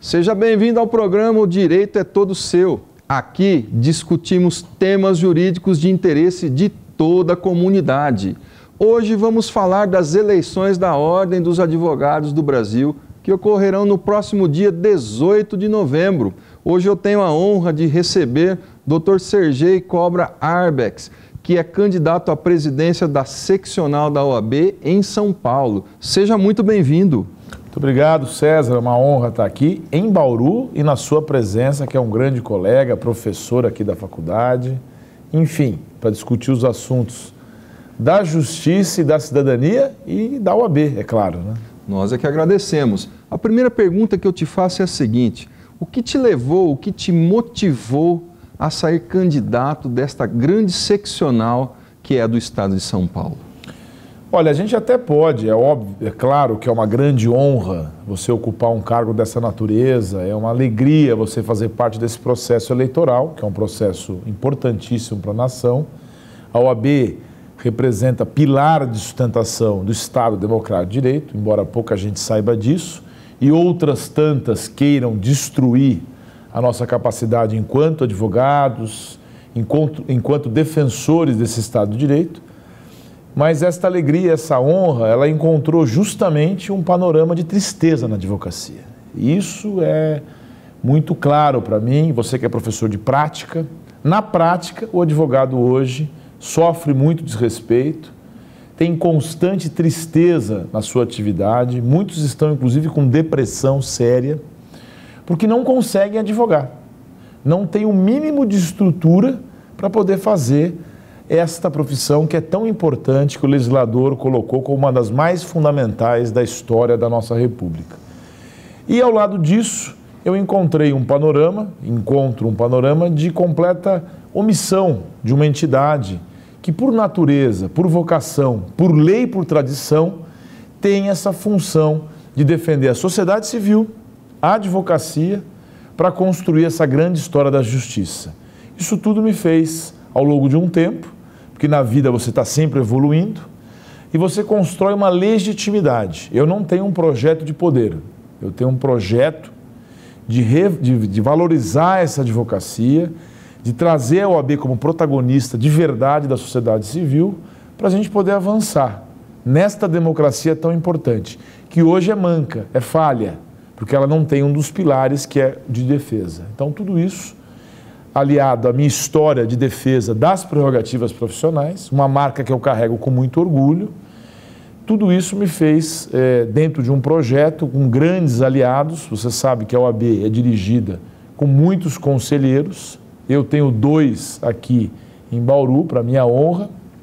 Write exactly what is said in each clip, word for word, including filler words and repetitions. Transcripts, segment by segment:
Seja bem-vindo ao programa O Direito é Todo Seu. Aqui discutimos temas jurídicos de interesse de toda a comunidade. Hoje vamos falar das eleições da Ordem dos Advogados do Brasil, que ocorrerão no próximo dia dezoito de novembro. Hoje eu tenho a honra de receber doutor Sergei Cobra Arbex, que é candidato à presidência da seccional da O A B em São Paulo. Seja muito bem-vindo. Muito obrigado, César. É uma honra estar aqui em Bauru e na sua presença, que é um grande colega, professor aqui da faculdade. Enfim, para discutir os assuntos da justiça e da cidadania e da O A B, é claro, né? Nós é que agradecemos. A primeira pergunta que eu te faço é a seguinte: o que te levou, o que te motivou a sair candidato desta grande seccional que é a do Estado de São Paulo? Olha, a gente até pode, é óbvio, é claro que é uma grande honra você ocupar um cargo dessa natureza, é uma alegria você fazer parte desse processo eleitoral, que é um processo importantíssimo para a nação. A O A B representa pilar de sustentação do Estado Democrático de Direito, embora pouca gente saiba disso, e outras tantas queiram destruir a nossa capacidade enquanto advogados, enquanto, enquanto defensores desse Estado de Direito. Mas esta alegria, essa honra, ela encontrou justamente um panorama de tristeza na advocacia. E isso é muito claro para mim, você que é professor de prática. Na prática, o advogado hoje sofre muito desrespeito, tem constante tristeza na sua atividade, muitos estão inclusive com depressão séria, porque não conseguem advogar, não tem o mínimo de estrutura para poder fazer esta profissão que é tão importante, que o legislador colocou como uma das mais fundamentais da história da nossa República. E ao lado disso, eu encontrei um panorama, encontro um panorama de completa omissão de uma entidade que, por natureza, por vocação, por lei, por tradição, tem essa função de defender a sociedade civil, a advocacia, para construir essa grande história da justiça. Isso tudo me fez, ao longo de um tempo, porque na vida você está sempre evoluindo, e você constrói uma legitimidade. Eu não tenho um projeto de poder, eu tenho um projeto de, re, de, de valorizar essa advocacia, de trazer a O A B como protagonista de verdade da sociedade civil, para a gente poder avançar nesta democracia tão importante, que hoje é manca, é falha, porque ela não tem um dos pilares que é de defesa. Então tudo isso, aliado à minha história de defesa das prerrogativas profissionais, uma marca que eu carrego com muito orgulho, tudo isso me fez, é, dentro de um projeto com grandes aliados. Você sabe que a O A B é dirigida com muitos conselheiros, eu tenho dois aqui em Bauru, para minha honra,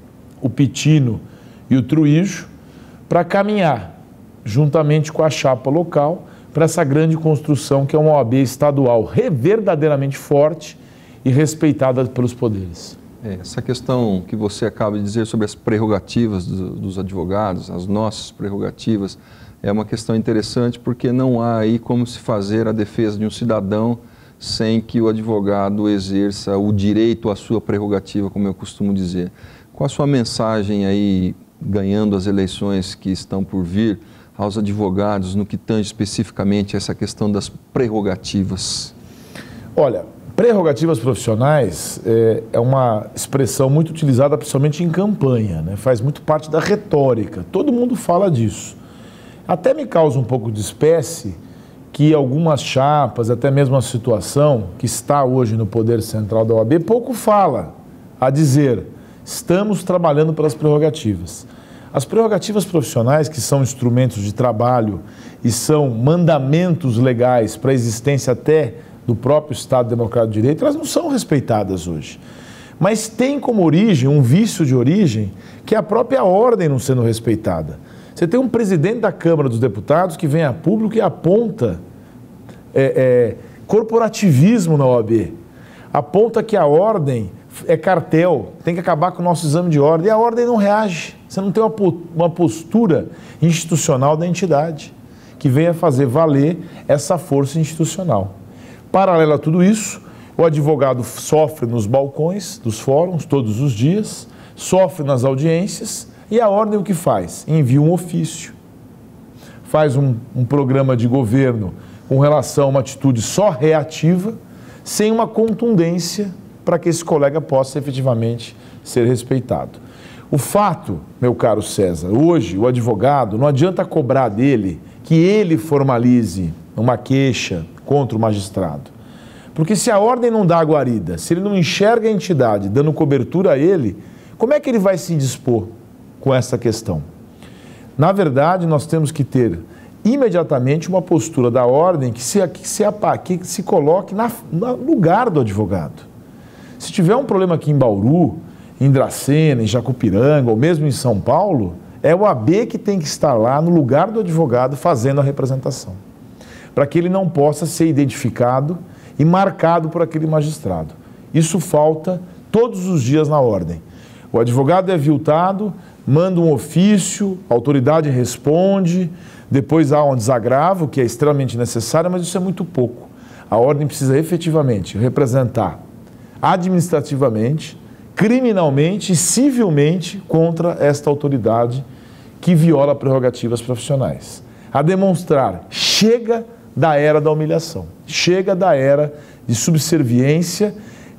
o Pitino e o Truíjo, para caminhar, juntamente com a chapa local, para essa grande construção que é uma O A B estadual verdadeiramente forte e respeitada pelos poderes. É, essa questão que você acaba de dizer sobre as prerrogativas do, dos advogados, as nossas prerrogativas, é uma questão interessante, porque não há aí como se fazer a defesa de um cidadão sem que o advogado exerça o direito à sua prerrogativa, como eu costumo dizer. Qual a sua mensagem aí, ganhando as eleições que estão por vir, aos advogados no que tange especificamente essa questão das prerrogativas? Olha, prerrogativas profissionais é, é uma expressão muito utilizada principalmente em campanha, né? Faz muito parte da retórica, todo mundo fala disso. Até me causa um pouco de espécie que algumas chapas, até mesmo a situação que está hoje no poder central da O A B, pouco fala a dizer, estamos trabalhando pelas prerrogativas. As prerrogativas profissionais, que são instrumentos de trabalho e são mandamentos legais para a existência até do próprio Estado Democrático de Direito, elas não são respeitadas hoje. Mas tem como origem, um vício de origem, que é a própria ordem não sendo respeitada. Você tem um presidente da Câmara dos Deputados que vem a público e aponta é, é, corporativismo na O A B. Aponta que a ordem é cartel, tem que acabar com o nosso exame de ordem. E a ordem não reage. Você não tem uma, uma postura institucional da entidade que venha fazer valer essa força institucional. Paralelo a tudo isso, o advogado sofre nos balcões dos fóruns todos os dias, sofre nas audiências. E a ordem o que faz? Envia um ofício, faz um, um programa de governo com relação a uma atitude só reativa, sem uma contundência para que esse colega possa efetivamente ser respeitado. O fato, meu caro César, hoje o advogado, não adianta cobrar dele que ele formalize uma queixa contra o magistrado. Porque se a ordem não dá a guarida, se ele não enxerga a entidade dando cobertura a ele, como é que ele vai se indispor com essa questão? Na verdade, nós temos que ter imediatamente uma postura da ordem que se, que se, que se coloque na, no lugar do advogado. Se tiver um problema aqui em Bauru, em Dracena, em Jacupiranga ou mesmo em São Paulo, é o A B que tem que estar lá no lugar do advogado fazendo a representação, para que ele não possa ser identificado e marcado por aquele magistrado. Isso falta todos os dias na ordem. O advogado é aviltado, manda um ofício, a autoridade responde, depois há um desagravo, que é extremamente necessário, mas isso é muito pouco. A ordem precisa efetivamente representar administrativamente, criminalmente e civilmente contra esta autoridade que viola prerrogativas profissionais. A demonstrar, chega da era da humilhação, chega da era de subserviência,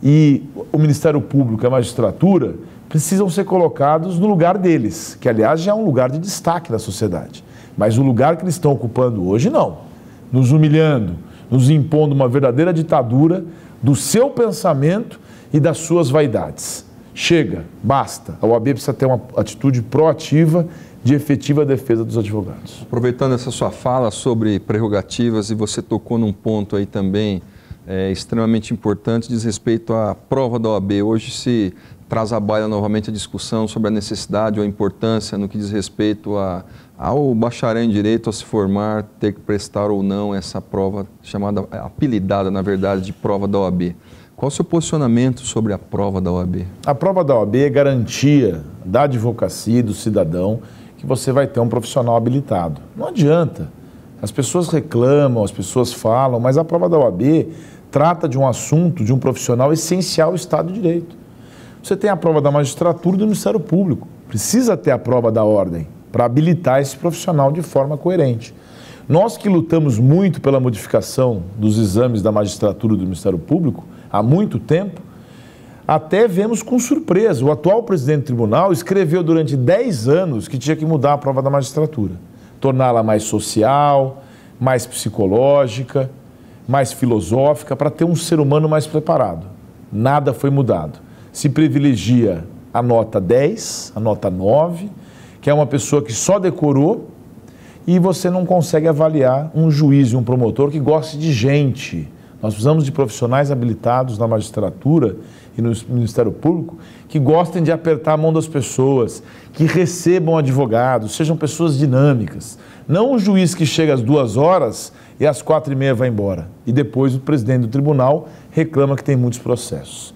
e o Ministério Público e a magistratura precisam ser colocados no lugar deles, que aliás já é um lugar de destaque na sociedade. Mas o lugar que eles estão ocupando hoje não, nos humilhando, nos impondo uma verdadeira ditadura do seu pensamento e das suas vaidades. Chega, basta. A O A B precisa ter uma atitude proativa de efetiva defesa dos advogados. Aproveitando essa sua fala sobre prerrogativas, e você tocou num ponto aí também é, extremamente importante, diz respeito à prova da O A B. Hoje se traz à baila novamente a discussão sobre a necessidade ou a importância no que diz respeito a, ao bacharel em Direito a se formar, ter que prestar ou não essa prova, chamada, apelidada, na verdade, de prova da O A B. Qual o seu posicionamento sobre a prova da O A B? A prova da O A B é garantia da advocacia e do cidadão que você vai ter um profissional habilitado. Não adianta. As pessoas reclamam, as pessoas falam, mas a prova da O A B trata de um assunto, de um profissional essencial ao Estado de Direito. Você tem a prova da magistratura e do Ministério Público. Precisa ter a prova da ordem para habilitar esse profissional de forma coerente. Nós que lutamos muito pela modificação dos exames da magistratura e do Ministério Público, há muito tempo, até vemos com surpresa. O atual presidente do tribunal escreveu durante dez anos que tinha que mudar a prova da magistratura, torná-la mais social, mais psicológica, mais filosófica, para ter um ser humano mais preparado. Nada foi mudado. Se privilegia a nota dez, a nota nove, que é uma pessoa que só decorou, e você não consegue avaliar um juiz e um promotor que goste de gente. Nós precisamos de profissionais habilitados na magistratura e no Ministério Público que gostem de apertar a mão das pessoas, que recebam advogados, sejam pessoas dinâmicas. Não um juiz que chega às duas horas e às quatro e meia vai embora. E depois o presidente do tribunal reclama que tem muitos processos.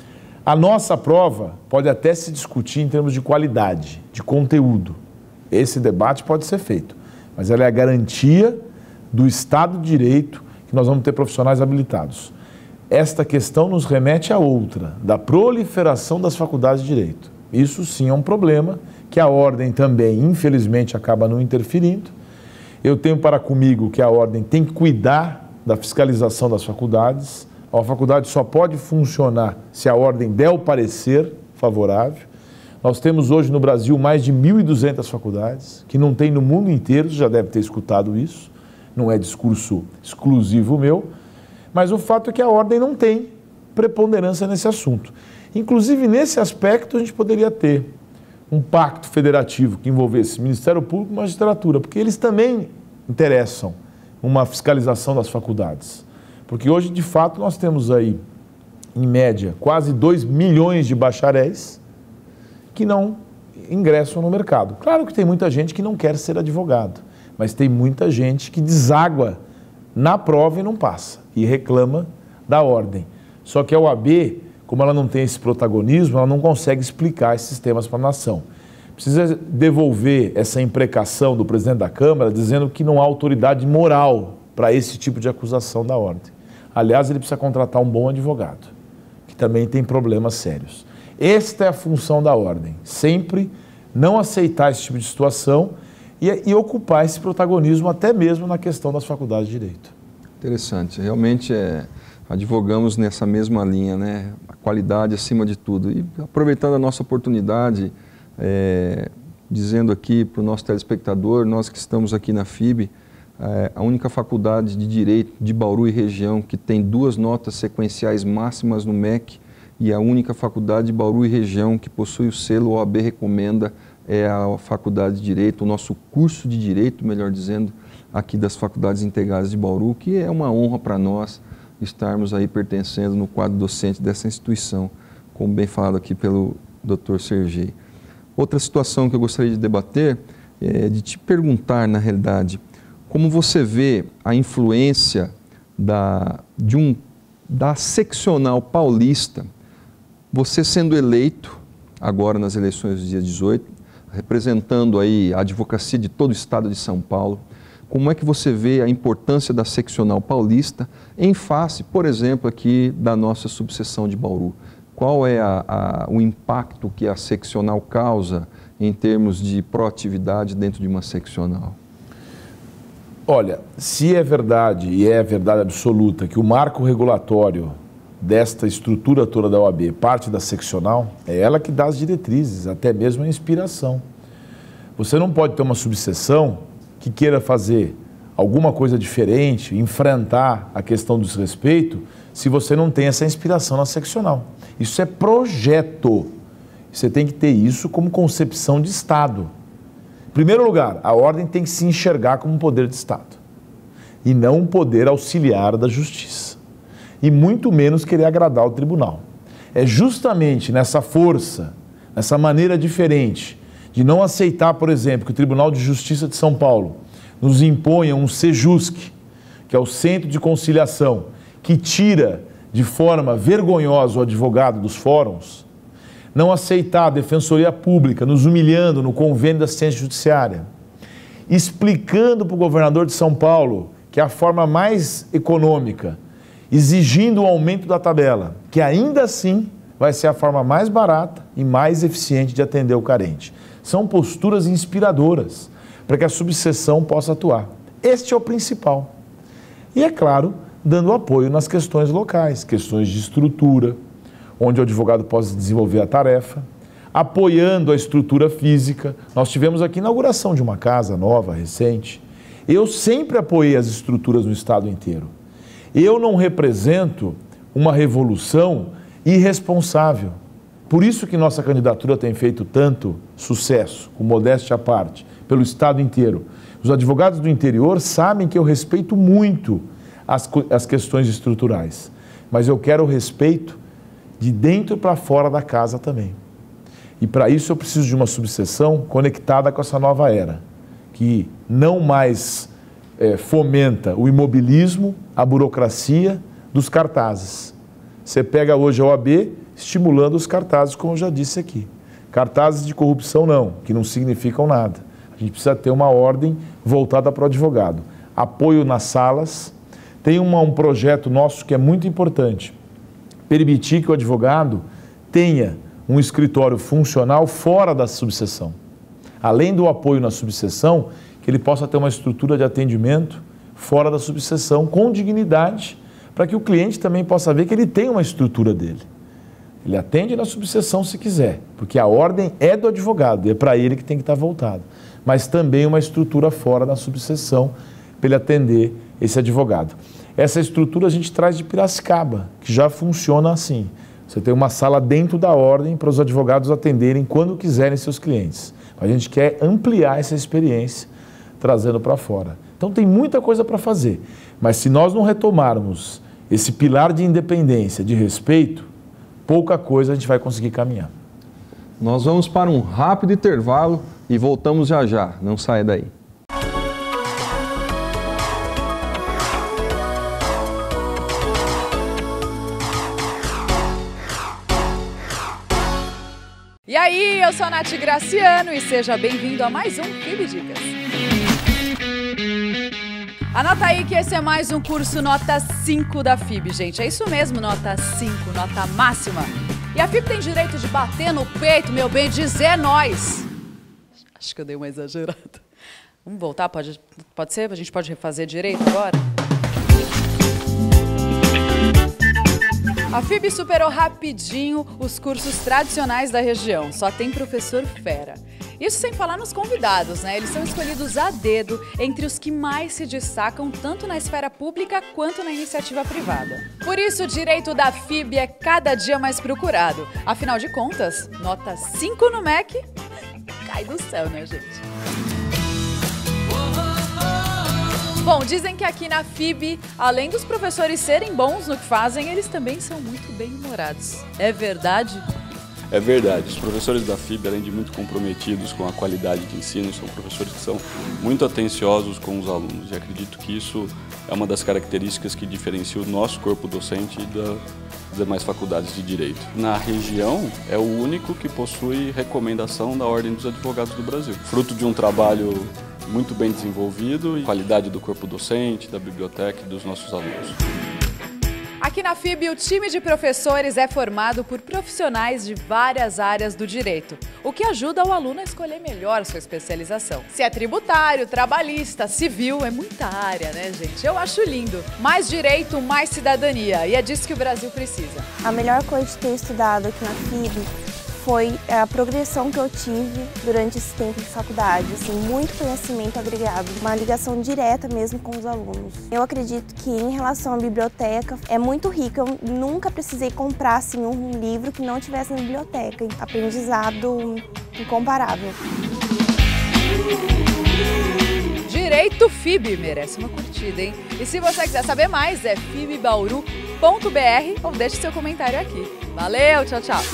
A nossa prova pode até se discutir em termos de qualidade, de conteúdo. Esse debate pode ser feito, mas ela é a garantia do Estado de Direito que nós vamos ter profissionais habilitados. Esta questão nos remete a outra, da proliferação das faculdades de Direito. Isso sim é um problema que a ordem também, infelizmente, acaba não interferindo. Eu tenho para comigo que a ordem tem que cuidar da fiscalização das faculdades. A faculdade só pode funcionar se a ordem der o parecer favorável. Nós temos hoje no Brasil mais de mil e duzentas faculdades, que não tem no mundo inteiro, você já deve ter escutado isso, não é discurso exclusivo meu, mas o fato é que a ordem não tem preponderância nesse assunto. Inclusive, nesse aspecto, a gente poderia ter um pacto federativo que envolvesse Ministério Público e magistratura, porque eles também interessam uma fiscalização das faculdades. Porque hoje, de fato, nós temos aí, em média, quase dois milhões de bacharéis que não ingressam no mercado. Claro que tem muita gente que não quer ser advogado, mas tem muita gente que deságua na prova e não passa, e reclama da ordem. Só que a O A B, como ela não tem esse protagonismo, ela não consegue explicar esses temas para a nação. Precisa devolver essa imprecação do presidente da Câmara dizendo que não há autoridade moral para esse tipo de acusação da ordem. Aliás, ele precisa contratar um bom advogado, que também tem problemas sérios. Esta é a função da ordem, sempre não aceitar esse tipo de situação e, e ocupar esse protagonismo até mesmo na questão das faculdades de Direito. Interessante. Realmente é, advogamos nessa mesma linha, né? A qualidade acima de tudo. E aproveitando a nossa oportunidade, é, dizendo aqui para o nosso telespectador, nós que estamos aqui na F I B, é, a única faculdade de Direito de Bauru e região que tem duas notas sequenciais máximas no M E C e a única faculdade de Bauru e região que possui o selo O A B Recomenda é a Faculdade de Direito, o nosso curso de Direito, melhor dizendo, aqui das Faculdades Integradas de Bauru, que é uma honra para nós estarmos aí pertencendo no quadro docente dessa instituição, como bem falado aqui pelo doutor Sergei. Outra situação que eu gostaria de debater é de te perguntar, na realidade, como você vê a influência da, de um, da seccional paulista, você sendo eleito agora nas eleições do dia dezoito, representando aí a advocacia de todo o estado de São Paulo, como é que você vê a importância da seccional paulista em face, por exemplo, aqui da nossa subseção de Bauru? Qual é a, a, o impacto que a seccional causa em termos de proatividade dentro de uma seccional? Olha, se é verdade, e é verdade absoluta, que o marco regulatório desta estrutura toda da O A B parte da seccional, é ela que dá as diretrizes, até mesmo a inspiração. Você não pode ter uma subseção que queira fazer alguma coisa diferente, enfrentar a questão do desrespeito, se você não tem essa inspiração na seccional. Isso é projeto. Você tem que ter isso como concepção de Estado. Em primeiro lugar, a ordem tem que se enxergar como um poder de Estado e não um poder auxiliar da justiça. E muito menos querer agradar o tribunal. É justamente nessa força, nessa maneira diferente de não aceitar, por exemplo, que o Tribunal de Justiça de São Paulo nos imponha um SEJUSC, que é o Centro de Conciliação, que tira de forma vergonhosa o advogado dos fóruns, não aceitar a Defensoria Pública nos humilhando no convênio da assistência judiciária, explicando para o governador de São Paulo que é a forma mais econômica, exigindo o aumento da tabela, que ainda assim vai ser a forma mais barata e mais eficiente de atender o carente. São posturas inspiradoras para que a subseção possa atuar. Este é o principal. E, é claro, dando apoio nas questões locais, questões de estrutura, onde o advogado possa desenvolver a tarefa, apoiando a estrutura física. Nós tivemos aqui a inauguração de uma casa nova, recente. Eu sempre apoiei as estruturas no estado inteiro. Eu não represento uma revolução irresponsável. Por isso que nossa candidatura tem feito tanto sucesso, com modéstia à parte, pelo estado inteiro. Os advogados do interior sabem que eu respeito muito as, as questões estruturais, mas eu quero o respeito de dentro para fora da casa também. E para isso eu preciso de uma subseção conectada com essa nova era, que não mais é, fomenta o imobilismo, a burocracia dos cartazes. Você pega hoje a O A B estimulando os cartazes, como eu já disse aqui. Cartazes de corrupção não, que não significam nada. A gente precisa ter uma ordem voltada para o advogado. Apoio nas salas. Tem uma, um projeto nosso que é muito importante. Permitir que o advogado tenha um escritório funcional fora da subseção. Além do apoio na subseção, que ele possa ter uma estrutura de atendimento fora da subseção, com dignidade, para que o cliente também possa ver que ele tem uma estrutura dele. Ele atende na subseção se quiser, porque a ordem é do advogado e é para ele que tem que estar voltado. Mas também uma estrutura fora da subseção para ele atender esse advogado. Essa estrutura a gente traz de Piracicaba, que já funciona assim. Você tem uma sala dentro da ordem para os advogados atenderem quando quiserem seus clientes. A gente quer ampliar essa experiência, trazendo para fora. Então tem muita coisa para fazer, mas se nós não retomarmos esse pilar de independência, de respeito, pouca coisa a gente vai conseguir caminhar. Nós vamos para um rápido intervalo e voltamos já já. Não saia daí. E aí, eu sou a Nath Graciano e seja bem-vindo a mais um F I B Dicas. Anota aí que esse é mais um curso nota cinco da F I B, gente. É isso mesmo, nota cinco, nota máxima. E a F I B tem direito de bater no peito, meu bem, dizer nós. Acho que eu dei uma exagerada. Vamos voltar? Pode, pode ser? A gente pode refazer direito agora? A F I B superou rapidinho os cursos tradicionais da região. Só tem professor fera. Isso sem falar nos convidados, né? Eles são escolhidos a dedo entre os que mais se destacam tanto na esfera pública quanto na iniciativa privada. Por isso, o direito da F I B é cada dia mais procurado. Afinal de contas, nota cinco no M E C cai do céu, né, gente? Bom, dizem que aqui na F I B, além dos professores serem bons no que fazem, eles também são muito bem-humorados. É verdade? É verdade. Os professores da F I B, além de muito comprometidos com a qualidade de ensino, são professores que são muito atenciosos com os alunos. E acredito que isso é uma das características que diferencia o nosso corpo docente das demais faculdades de Direito. Na região, é o único que possui recomendação da Ordem dos Advogados do Brasil. Fruto de um trabalho muito bem desenvolvido e qualidade do corpo docente, da biblioteca e dos nossos alunos. Aqui na F I B, o time de professores é formado por profissionais de várias áreas do direito, o que ajuda o aluno a escolher melhor sua especialização. Se é tributário, trabalhista, civil, é muita área, né, gente? Eu acho lindo. Mais direito, mais cidadania, e é disso que o Brasil precisa. A melhor coisa de ter estudado aqui na F I B foi a progressão que eu tive durante esse tempo de faculdade, assim, muito conhecimento agregado, uma ligação direta mesmo com os alunos. Eu acredito que em relação à biblioteca é muito rica, eu nunca precisei comprar assim, um livro que não tivesse na biblioteca, aprendizado incomparável. Direito F I B merece uma curtida, hein? E se você quiser saber mais, é f i b bauru ponto b r ou deixe seu comentário aqui. Valeu, tchau, tchau!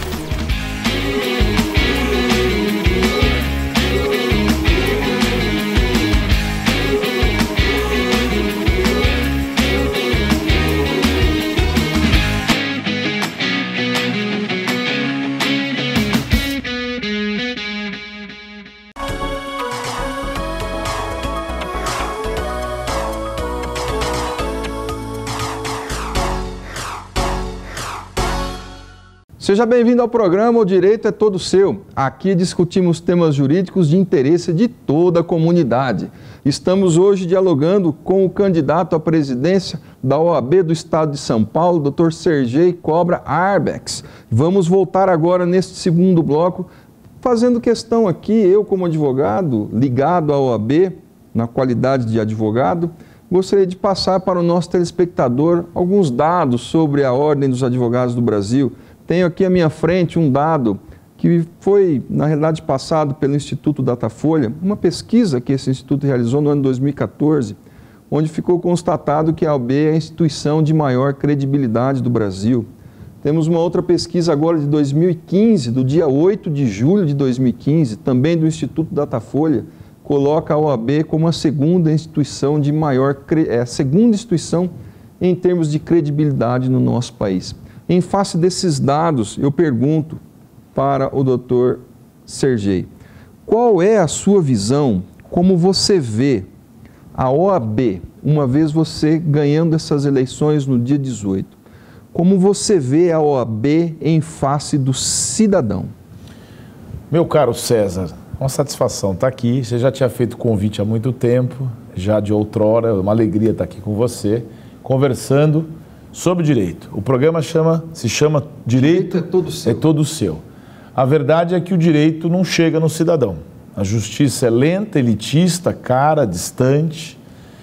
Seja bem-vindo ao programa O Direito é Todo Seu. Aqui discutimos temas jurídicos de interesse de toda a comunidade. Estamos hoje dialogando com o candidato à presidência da O A B do Estado de São Paulo, doutor Sergei Cobra Arbex. Vamos voltar agora neste segundo bloco, fazendo questão aqui, eu como advogado, ligado à O A B, na qualidade de advogado, gostaria de passar para o nosso telespectador alguns dados sobre a Ordem dos Advogados do Brasil. Tenho aqui à minha frente um dado que foi, na realidade, passado pelo Instituto Datafolha, uma pesquisa que esse instituto realizou no ano dois mil e quatorze, onde ficou constatado que a O A B é a instituição de maior credibilidade do Brasil. Temos uma outra pesquisa agora de dois mil e quinze, do dia oito de julho de dois mil e quinze, também do Instituto Datafolha, coloca a O A B como a segunda instituição de maior, é, a segunda instituição em termos de credibilidade no nosso país. Em face desses dados, eu pergunto para o doutor Sergei, qual é a sua visão, como você vê a O A B, uma vez você ganhando essas eleições no dia dezoito, como você vê a O A B em face do cidadão? Meu caro César, uma satisfação estar aqui. Você já tinha feito convite há muito tempo, já de outrora, uma alegria estar aqui com você, conversando sobre direito. O programa chama, se chama Direito, direito é todo seu. É todo seu. A verdade é que o direito não chega no cidadão. A justiça é lenta, elitista, cara, distante,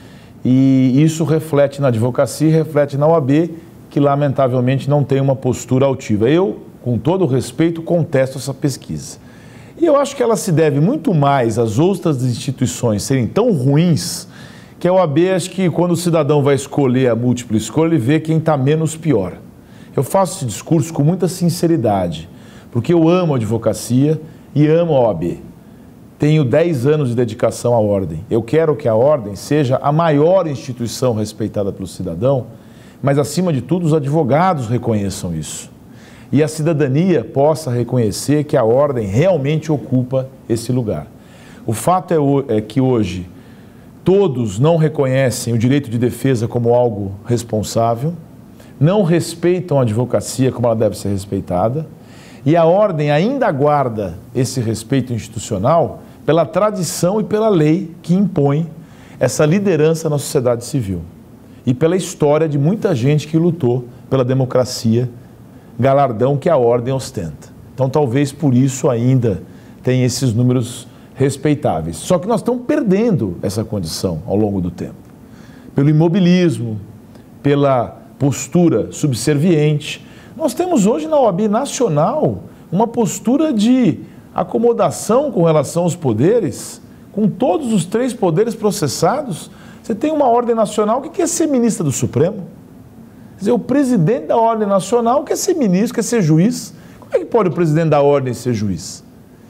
e isso reflete na advocacia e reflete na O A B, que lamentavelmente não tem uma postura altiva. Eu, com todo o respeito, contesto essa pesquisa. E eu acho que ela se deve muito mais às outras instituições serem tão ruins, que a O A B, acho que quando o cidadão vai escolher a múltipla escolha, ele vê quem está menos pior. Eu faço esse discurso com muita sinceridade, porque eu amo a advocacia e amo a O A B. Tenho dez anos de dedicação à Ordem. Eu quero que a Ordem seja a maior instituição respeitada pelo cidadão, mas, acima de tudo, os advogados reconheçam isso. E a cidadania possa reconhecer que a Ordem realmente ocupa esse lugar. O fato é, é que hoje todos não reconhecem o direito de defesa como algo responsável, não respeitam a advocacia como ela deve ser respeitada, e a Ordem ainda guarda esse respeito institucional pela tradição e pela lei que impõe essa liderança na sociedade civil e pela história de muita gente que lutou pela democracia, galardão que a ordem ostenta. Então, talvez por isso ainda tenha esses números respeitáveis. Só que nós estamos perdendo essa condição ao longo do tempo. Pelo imobilismo, pela postura subserviente. Nós temos hoje na O A B nacional uma postura de acomodação com relação aos poderes, com todos os três poderes processados. Você tem uma ordem nacional que quer ser ministra do Supremo. Quer dizer, o presidente da ordem nacional quer ser ministro, quer ser juiz. Como é que pode o presidente da ordem ser juiz?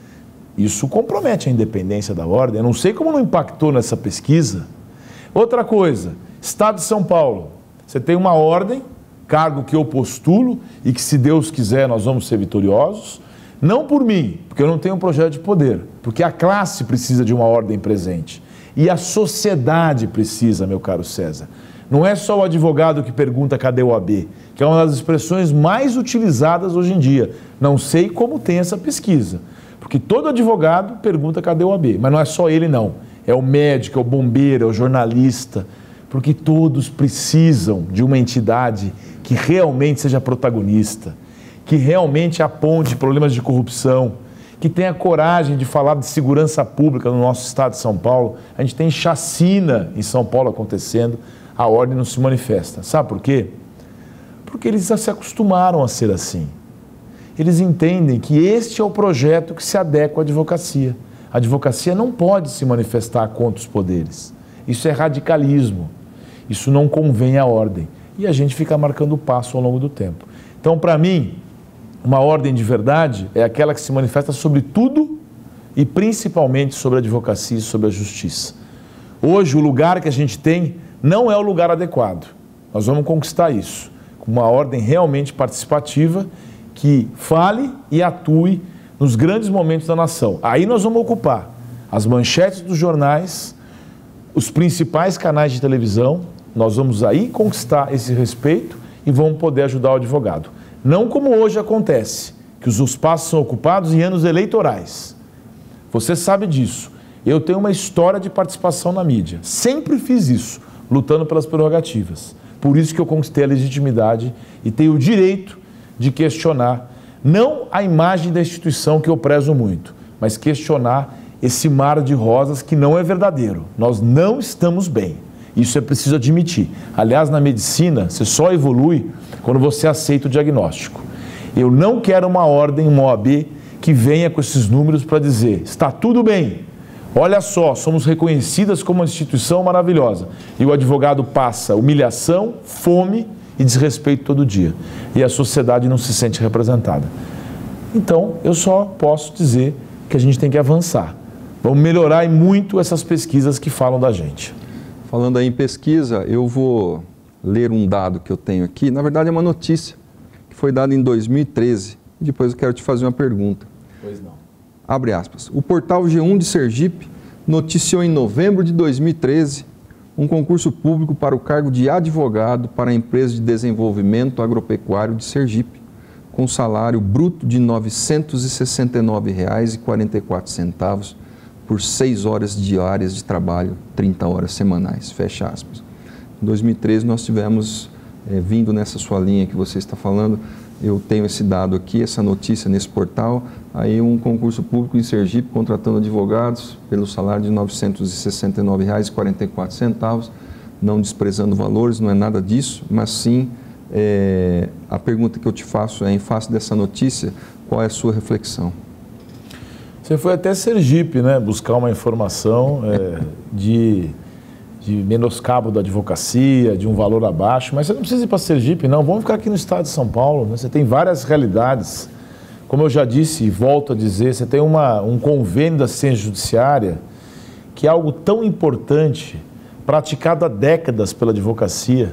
Isso compromete a independência da ordem. Eu não sei como não impactou nessa pesquisa. Outra coisa, Estado de São Paulo. Você tem uma ordem, cargo que eu postulo e que, se Deus quiser, nós vamos ser vitoriosos. Não por mim, porque eu não tenho um projeto de poder, porque a classe precisa de uma ordem presente. E a sociedade precisa, meu caro César. Não é só o advogado que pergunta cadê o A B, que é uma das expressões mais utilizadas hoje em dia. Não sei como tem essa pesquisa, porque todo advogado pergunta cadê o A B, mas não é só ele não. É o médico, é o bombeiro, é o jornalista, porque todos precisam de uma entidade que realmente seja protagonista, que realmente aponte problemas de corrupção, que tenha coragem de falar de segurança pública no nosso estado de São Paulo. A gente tem chacina em São Paulo acontecendo, a ordem não se manifesta. Sabe por quê? Porque eles já se acostumaram a ser assim. Eles entendem que este é o projeto que se adequa à advocacia. A advocacia não pode se manifestar contra os poderes. Isso é radicalismo. Isso não convém à ordem. E a gente fica marcando o passo ao longo do tempo. Então, para mim, uma ordem de verdade é aquela que se manifesta sobre tudo e principalmente sobre a advocacia e sobre a justiça. Hoje, o lugar que a gente tem não é o lugar adequado. Nós vamos conquistar isso, com uma ordem realmente participativa que fale e atue nos grandes momentos da nação. Aí nós vamos ocupar as manchetes dos jornais, os principais canais de televisão, nós vamos aí conquistar esse respeito e vamos poder ajudar o advogado. Não como hoje acontece, que os espaços são ocupados em anos eleitorais. Você sabe disso. Eu tenho uma história de participação na mídia. Sempre fiz isso, lutando pelas prerrogativas. Por isso que eu conquistei a legitimidade e tenho o direito de questionar, não a imagem da instituição que eu prezo muito, mas questionar esse mar de rosas que não é verdadeiro. Nós não estamos bem. Isso é preciso admitir. Aliás, na medicina, você só evolui quando você aceita o diagnóstico. Eu não quero uma ordem, uma O A B, que venha com esses números para dizer, está tudo bem, olha só, somos reconhecidas como uma instituição maravilhosa. E o advogado passa humilhação, fome e desrespeito todo dia. E a sociedade não se sente representada. Então, eu só posso dizer que a gente tem que avançar. Vamos melhorar e muito essas pesquisas que falam da gente. Falando aí em pesquisa, eu vou ler um dado que eu tenho aqui. Na verdade, é uma notícia que foi dada em dois mil e treze. E depois eu quero te fazer uma pergunta. Pois não. Abre aspas. O portal G um de Sergipe noticiou em novembro de dois mil e treze um concurso público para o cargo de advogado para a empresa de desenvolvimento agropecuário de Sergipe, com salário bruto de novecentos e sessenta e nove reais e quarenta e quatro centavos por seis horas diárias de trabalho, trinta horas semanais, fecha aspas. Em dois mil e treze nós tivemos, é, vindo nessa sua linha que você está falando, eu tenho esse dado aqui, essa notícia nesse portal, aí um concurso público em Sergipe contratando advogados pelo salário de novecentos e sessenta e nove reais e quarenta e quatro centavos, não desprezando valores, não é nada disso, mas sim, é, a pergunta que eu te faço é, em face dessa notícia, qual é a sua reflexão? Você foi até Sergipe, né, buscar uma informação é, de, de menoscabo da advocacia, de um valor abaixo, mas você não precisa ir para Sergipe, não. Vamos ficar aqui no estado de São Paulo, né? Você tem várias realidades. Como eu já disse e volto a dizer, você tem uma, um convênio da assistência judiciária que é algo tão importante, praticado há décadas pela advocacia,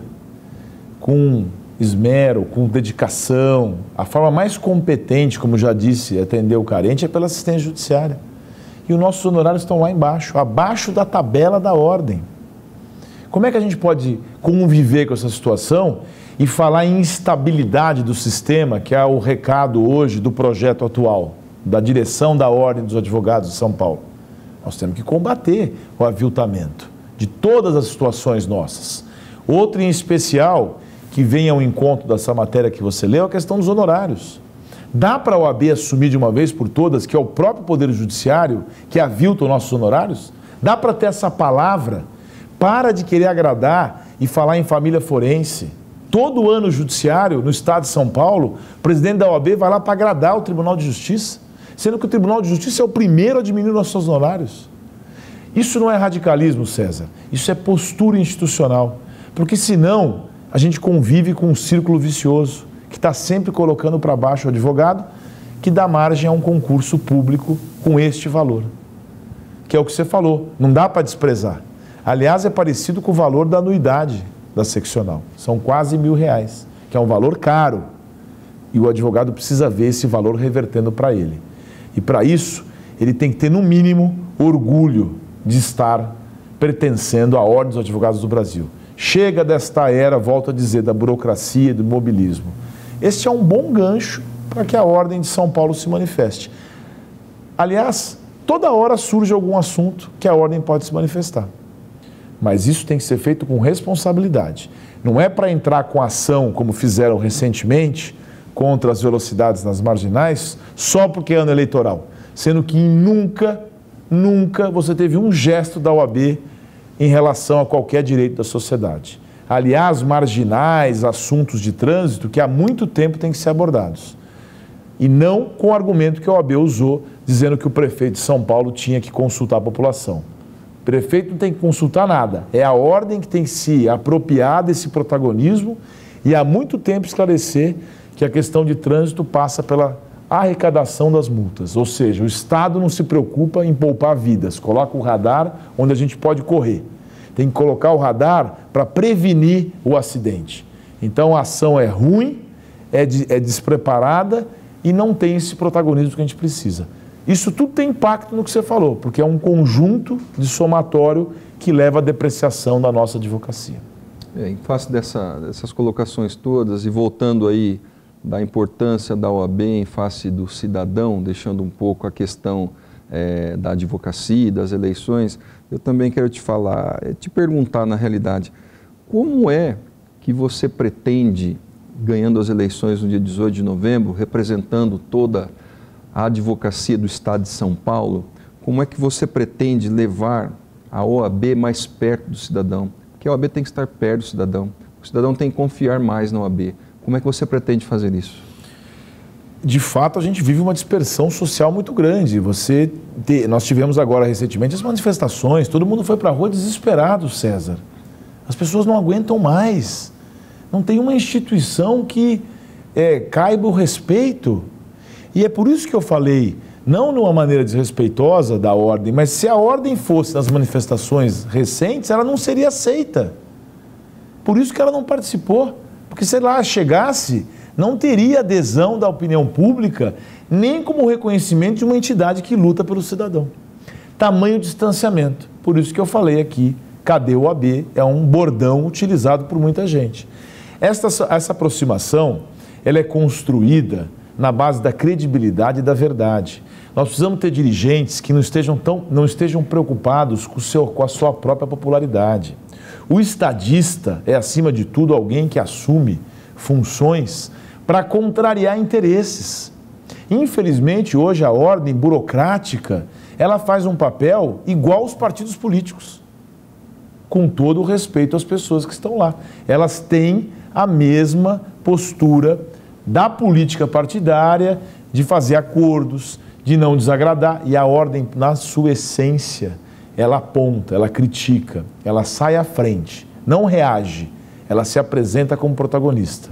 com esmero, com dedicação. A forma mais competente, como já disse, atender o carente é pela assistência judiciária. E os nossos honorários estão lá embaixo, abaixo da tabela da ordem. Como é que a gente pode conviver com essa situação e falar em instabilidade do sistema, que é o recado hoje do projeto atual, da direção da Ordem dos Advogados de São Paulo? Nós temos que combater o aviltamento de todas as situações nossas. Outra em especial, que vem ao encontro dessa matéria que você leu, é a questão dos honorários. Dá para a O A B assumir de uma vez por todas que é o próprio Poder Judiciário que avilta os nossos honorários? Dá para ter essa palavra? Para de querer agradar e falar em família forense. Todo ano o Judiciário, no Estado de São Paulo, o presidente da O A B vai lá para agradar o Tribunal de Justiça, sendo que o Tribunal de Justiça é o primeiro a diminuir nossos honorários. Isso não é radicalismo, César. Isso é postura institucional. Porque senão a gente convive com um círculo vicioso que está sempre colocando para baixo o advogado, que dá margem a um concurso público com este valor. Que é o que você falou, não dá para desprezar. Aliás, é parecido com o valor da anuidade da seccional. São quase mil reais, que é um valor caro. E o advogado precisa ver esse valor revertendo para ele. E para isso, ele tem que ter, no mínimo, orgulho de estar pertencendo à Ordem dos Advogados do Brasil. Chega desta era, volto a dizer, da burocracia e do imobilismo. Este é um bom gancho para que a Ordem de São Paulo se manifeste. Aliás, toda hora surge algum assunto que a Ordem pode se manifestar. Mas isso tem que ser feito com responsabilidade. Não é para entrar com ação, como fizeram recentemente, contra as velocidades nas marginais, só porque é ano eleitoral. Sendo que nunca, nunca você teve um gesto da O A B em relação a qualquer direito da sociedade. Aliás, marginais, assuntos de trânsito que há muito tempo têm que ser abordados. E não com o argumento que a O A B usou, dizendo que o prefeito de São Paulo tinha que consultar a população. O prefeito não tem que consultar nada. É a Ordem que tem que se apropriar desse protagonismo e há muito tempo esclarecer que a questão de trânsito passa pela arrecadação das multas. Ou seja, o Estado não se preocupa em poupar vidas. Coloca o radar onde a gente pode correr. Tem que colocar o radar para prevenir o acidente. Então a ação é ruim, é, de, é despreparada e não tem esse protagonismo que a gente precisa. Isso tudo tem impacto no que você falou, porque é um conjunto de somatório que leva à depreciação da nossa advocacia. É, em face dessa, dessas colocações todas e voltando aí da importância da O A B em face do cidadão, deixando um pouco a questão é, da advocacia, das eleições, eu também quero te falar, te perguntar na realidade, como é que você pretende, ganhando as eleições no dia dezoito de novembro, representando toda a advocacia do Estado de São Paulo, como é que você pretende levar a O A B mais perto do cidadão? Porque a O A B tem que estar perto do cidadão, o cidadão tem que confiar mais na O A B. Como é que você pretende fazer isso? De fato, a gente vive uma dispersão social muito grande. Você te... Nós tivemos agora recentemente as manifestações, todo mundo foi para a rua desesperado, César. As pessoas não aguentam mais. Não tem uma instituição que é, caiba o respeito. E é por isso que eu falei, não de uma maneira desrespeitosa da Ordem, mas se a Ordem fosse nas manifestações recentes, ela não seria aceita. Por isso que ela não participou. Porque se ela chegasse, não teria adesão da opinião pública, nem como reconhecimento de uma entidade que luta pelo cidadão. Tamanho distanciamento. Por isso que eu falei aqui, cadê o O A B? É um bordão utilizado por muita gente. Esta, essa aproximação, ela é construída na base da credibilidade e da verdade. Nós precisamos ter dirigentes que não estejam, tão, não estejam preocupados com, o seu, com a sua própria popularidade. O estadista é, acima de tudo, alguém que assume funções para contrariar interesses. Infelizmente, hoje a ordem burocrática, ela faz um papel igual aos partidos políticos, com todo o respeito às pessoas que estão lá. Elas têm a mesma postura da política partidária, de fazer acordos, de não desagradar, e a ordem, na sua essência, ela aponta, ela critica, ela sai à frente, não reage, ela se apresenta como protagonista.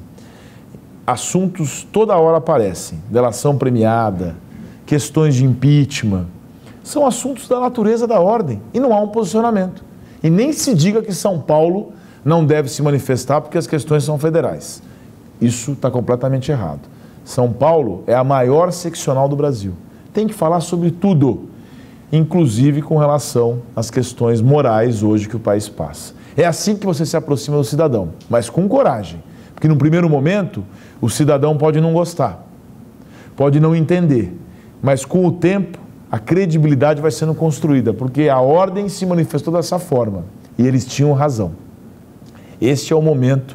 Assuntos toda hora aparecem, delação premiada, questões de impeachment, são assuntos da natureza da ordem e não há um posicionamento. E nem se diga que São Paulo não deve se manifestar porque as questões são federais. Isso está completamente errado. São Paulo é a maior seccional do Brasil. Tem que falar sobre tudo, inclusive com relação às questões morais hoje que o país passa. É assim que você se aproxima do cidadão, mas com coragem. Porque no primeiro momento, o cidadão pode não gostar, pode não entender, mas com o tempo, a credibilidade vai sendo construída, porque a ordem se manifestou dessa forma e eles tinham razão. Este é o momento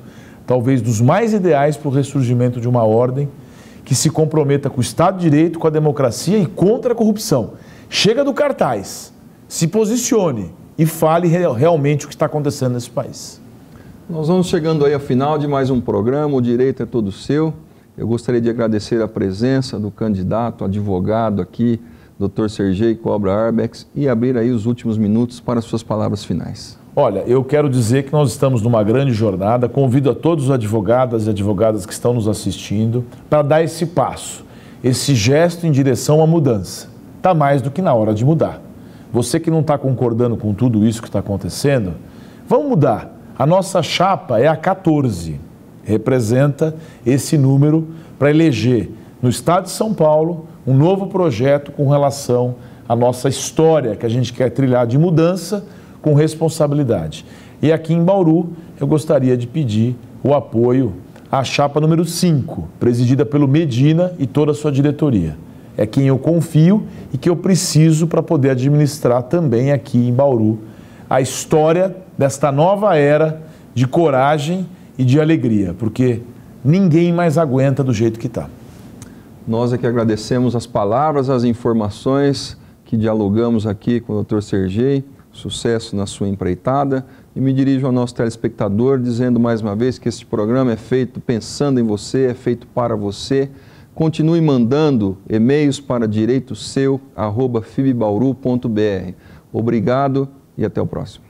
talvez dos mais ideais para o ressurgimento de uma ordem que se comprometa com o Estado de Direito, com a democracia e contra a corrupção. Chega do cartaz, se posicione e fale realmente o que está acontecendo nesse país. Nós vamos chegando aí ao final de mais um programa, o Direito é Todo Seu. Eu gostaria de agradecer a presença do candidato, advogado aqui, doutor Sergei Cobra Arbex, e abrir aí os últimos minutos para as suas palavras finais. Olha, eu quero dizer que nós estamos numa grande jornada, convido a todos os advogados e advogadas que estão nos assistindo para dar esse passo, esse gesto em direção à mudança. Está mais do que na hora de mudar. Você que não está concordando com tudo isso que está acontecendo, vamos mudar. A nossa chapa é a quatorze, representa esse número para eleger no estado de São Paulo um novo projeto com relação à nossa história que a gente quer trilhar de mudança com responsabilidade. E aqui em Bauru, eu gostaria de pedir o apoio à chapa número cinco, presidida pelo Medina e toda a sua diretoria. É quem eu confio e que eu preciso para poder administrar também aqui em Bauru a história desta nova era de coragem e de alegria, porque ninguém mais aguenta do jeito que está. Nós é que agradecemos as palavras, as informações que dialogamos aqui com o doutor Sergei. Sucesso na sua empreitada, e me dirijo ao nosso telespectador dizendo mais uma vez que este programa é feito pensando em você, é feito para você. Continue mandando e-mails para direito seu arroba fibbauru ponto br. Obrigado e até o próximo.